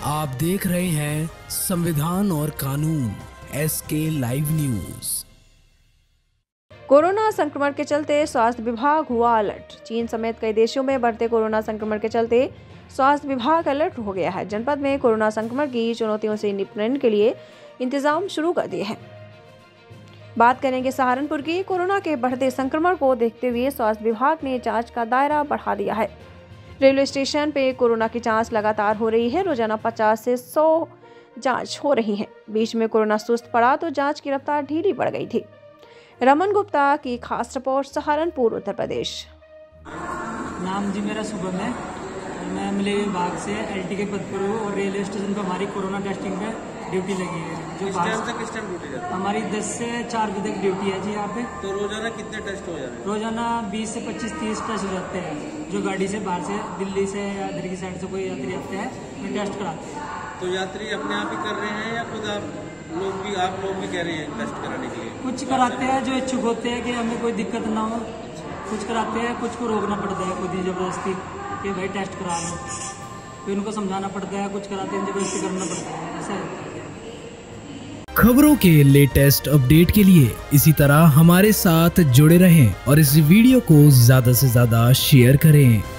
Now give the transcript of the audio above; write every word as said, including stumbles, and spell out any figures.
आप देख रहे हैं संविधान और कानून एस के लाइव न्यूज। कोरोना संक्रमण के चलते स्वास्थ्य विभाग हुआ अलर्ट। चीन समेत कई देशों में बढ़ते कोरोना संक्रमण के चलते स्वास्थ्य विभाग अलर्ट हो गया है। जनपद में कोरोना संक्रमण की चुनौतियों से निपटने के लिए इंतजाम शुरू कर दिए हैं। बात करेंगे सहारनपुर की। कोरोना के बढ़ते संक्रमण को देखते हुए स्वास्थ्य विभाग ने जांच का दायरा बढ़ा दिया है। रेलवे स्टेशन पे कोरोना की जांच लगातार हो रही है। रोजाना पचास से सौ जांच हो रही हैं। बीच में कोरोना सुस्त पड़ा तो जांच की रफ्तार ढीली पड़ गई थी। रमन गुप्ता की खास रिपोर्ट, सहारनपुर, उत्तर प्रदेश। नाम जी मेरा शुभम है और मैं मिले विभाग से एलटी के पद पर हूँ और रेलवे स्टेशन पर हमारी कोरोना टेस्टिंग पे ड्यूटी लगी है। जो किस टाइम से किस टाइम ड्यूटी जाती है? हमारी दस से चार बजे तक ड्यूटी है जी यहाँ पे। तो रोजाना कितने टेस्ट हो जाते हैं? रोजाना बीस से पच्चीस तीस टेस्ट हो जाते हैं। जो गाड़ी से बाहर से दिल्ली से या इधर की साइड से कोई यात्री आते हैं वो टेस्ट कराते हैं। तो यात्री अपने आप ही कर रहे हैं या खुद आप लोग भी आप लोग भी कह रहे हैं टेस्ट कराने के लिए? कुछ कराते हैं जो इच्छुक होते हैं कि हमें कोई दिक्कत ना हो, कुछ कराते हैं, कुछ को रोकना पड़ता है खुद ही जबरदस्ती कि भाई टेस्ट करा लो। फिर उनको समझाना पड़ता है, कुछ कराते हैं जबरदस्ती करना पड़ता है, ऐसा है। खबरों के लेटेस्ट अपडेट के लिए इसी तरह हमारे साथ जुड़े रहें और इस वीडियो को ज्यादा से ज्यादा शेयर करें।